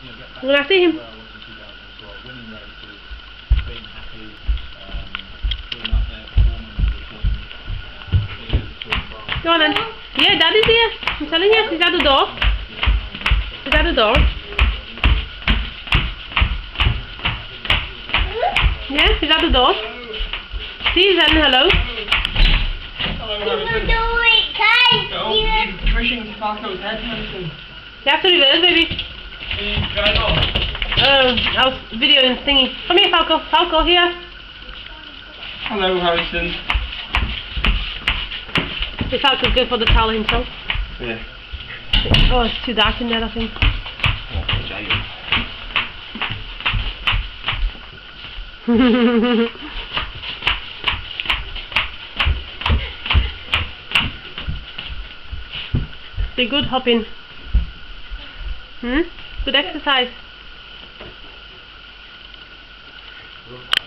When I see him. Go on then. Yeah, Daddy's here. I'm telling you, he's at the door. He's at the door. Yeah, he's at the door. See, he's saying hello. He's pushing Falco's head, Harrison. You have to reverse, baby. I was videoing thingy. Come here, Falco. Falco, here. Hello, Harrison. If Falco's going for the towel himself. Yeah. Oh, it's too dark in there, I think. Be good hopping. Good exercise.